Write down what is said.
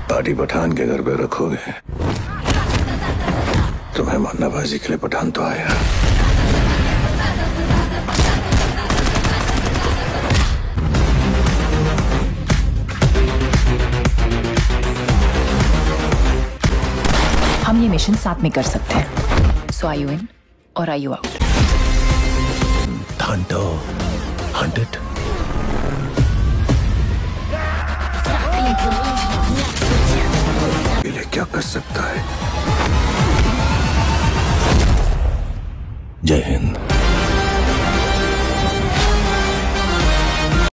Party Pathan के घर पे रखोगे तो मेहमाननवाजी के लिए पठान तो आया। हम ये मिशन साथ में कर सकते हैं। सो आर यू इन और are you out? Time to hunt it. ये क्या कर सकता है? जय हिंद।